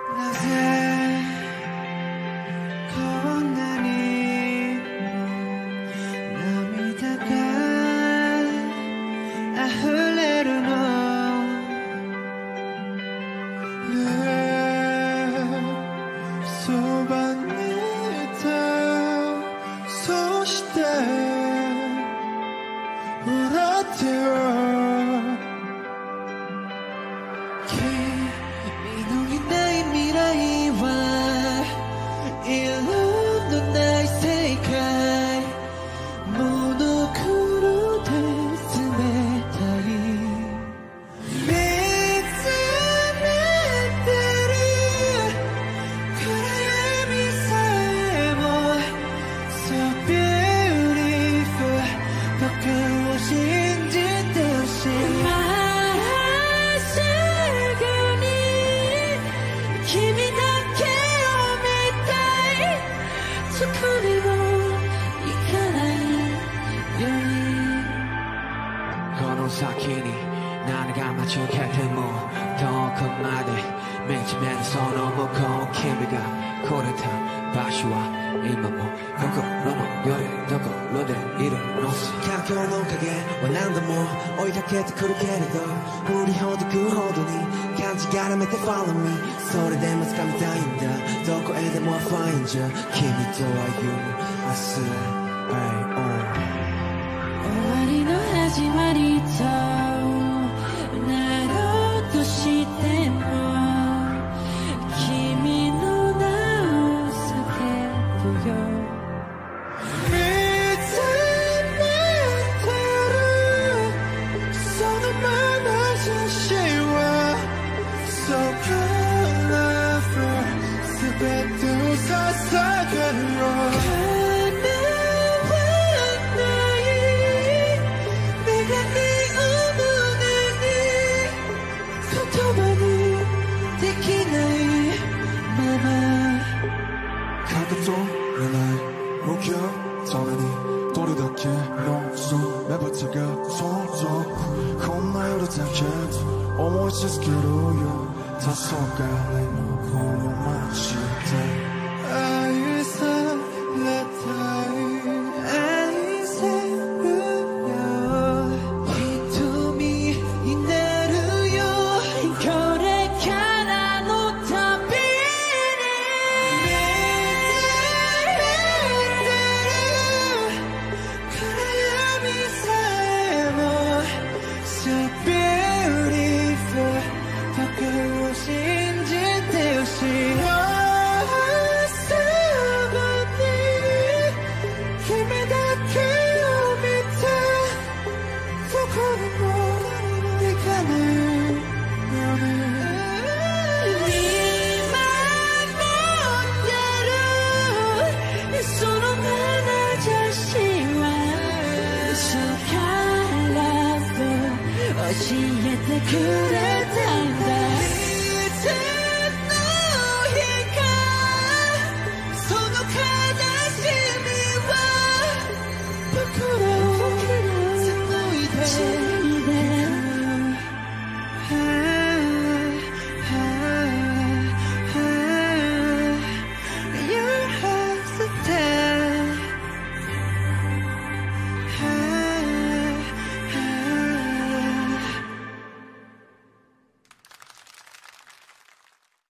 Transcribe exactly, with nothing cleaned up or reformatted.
なぜこんなにも涙が溢れるのねえそばにいたそして笑ってよ先に何が待ち受けてもどこまで見つめるその向こう君が来れた場所は今も心の夜どころでいるの環境の影は何度も追いかけてくるけれど振りほどくほどに感じがらめて Follow me それでも掴みたいんだどこへでも Find you 君と歩む明日 Hey oh終わりとなろうとしても君の名を叫ぶよ見つめてるその眼差しは So colorful 全てを捧げるよどれだけの爪ばつが想像こんな夜だけど思い続けるよ黄昏のこの街で愛されたい愛せるよ瞳になるよこれからの旅教えてくれたんだ